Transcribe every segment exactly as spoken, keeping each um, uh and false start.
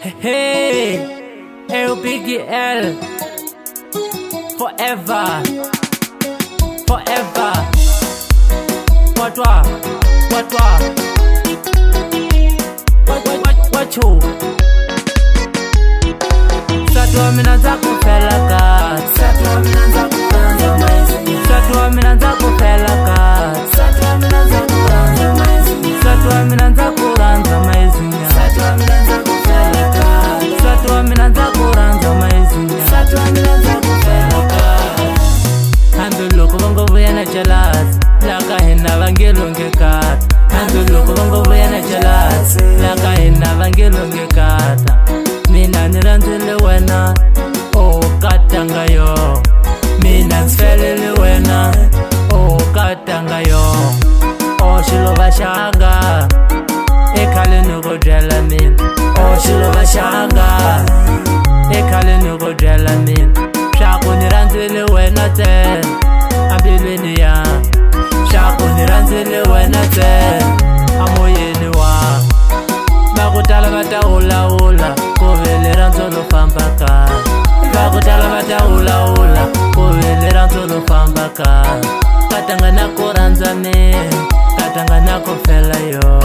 Hey, eu Big L, forever, forever. Watwa, watwa, wat wat wacho. Satwa mina zako fela ka, satwa mina zako ranza maizi, satwa mina zako fela ka, satwa mina zako ranza maizi, satwa mina zako ranza maizi, satwa mina zako fela ka, satwa mina zako ranza maizi, satwa mina zako fela ka. Handu loko bongo vuya na jealous, laka hina vangelonge kata. Handu loko bongo vuya na jealous, laka hina vangelonge kata. Mina nirandzile wena, oh katanga yo. Mina nsfelele wena, oh katanga yo. Oh shilova shanga, ekhale nuko dwela mina. Oh shilova shanga, ekhale nuko dwela mina. Shako nirandzile wena te, ambilweni ya. Shako nirandzile wena te, amoyeni wa. Bakutala bata ula ula, kovelera nzolo famba ka. Bakutala bata ula ula, kovelera nzolo famba ka. Katanga nako ranza me, katanga nako fela yo.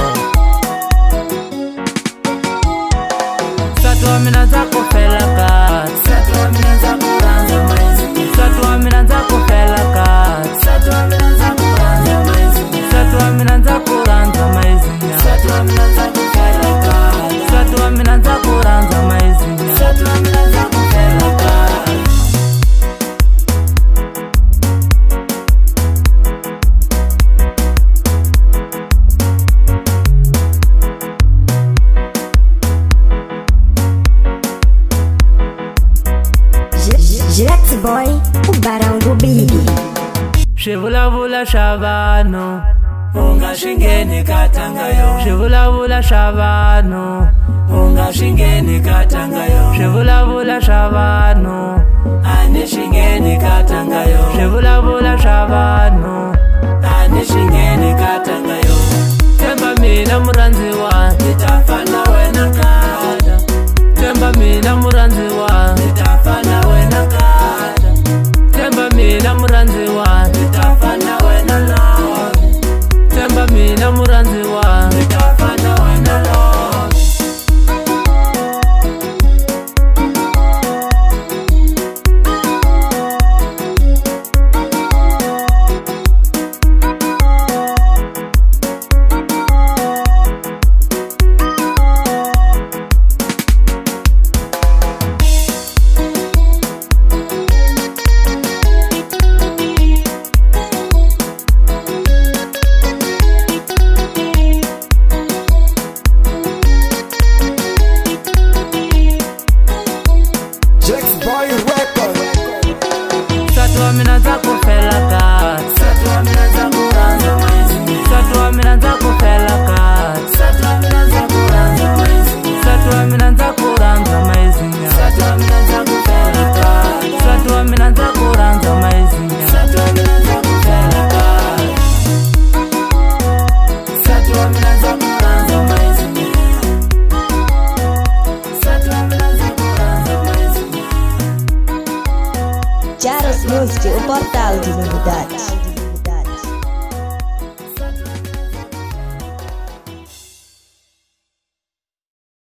Satwa mina zako fela ka, satwa mina zako ranza maizi, satwa mina zako fela ka, satwa mina zako ranza maizi, satwa mina zako ranza maizi, satwa mina zako fela ka, satwa mina zako ranza maizi, satwa mina zako fela ka. Jax Boy, o barão do Big. Shivula vula shavano, unga shingeni katanga yo. Shivula vula shavano, unga shingeni katanga yo. Shivula vula shavano, ane shingeni katanga yo. Shivula vula shavano, ane shingeni katanga yo. Temba mina muranziwa, nitafana wena kata. Temba mina muranziwa, nitafana wena kata. Temba mina muranziwa, nitafana wena love. Temba mina muranziwa, nitafana wena love. Satwa mina zako fela ka, satwa mina zako ranza maizi, satwa mina zako fela ka, satwa mina zako ranza maizi, satwa mina zako ranza maizi, satwa mina zako fela ka, satwa mina zako ranza maizi, satwa mina zako fela ka, satwa mina zako ranza maizi, satwa mina zako ranza maizi. Jaros Music, o portal de novidades.